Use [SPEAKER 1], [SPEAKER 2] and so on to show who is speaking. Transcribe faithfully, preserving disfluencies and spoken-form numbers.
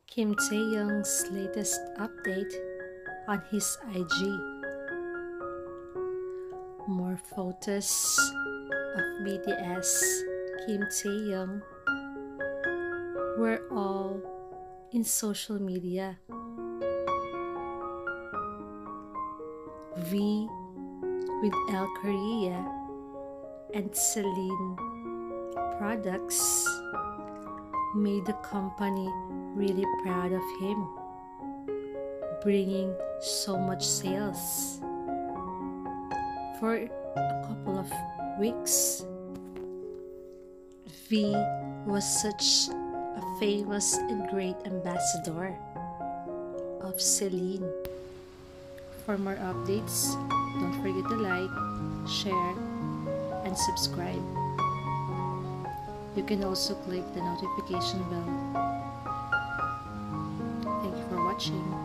[SPEAKER 1] Kim Taehyung's latest update on his I G. More photos of B T S Kim Taehyung were all in social media. V with El Korea and Celine products made the company really proud of him, bringing so much sales. For a couple of weeks, V was such a famous and great ambassador of Celine. For more updates, don't forget to like, share, and subscribe. You can also click the notification bell. Thank you for watching.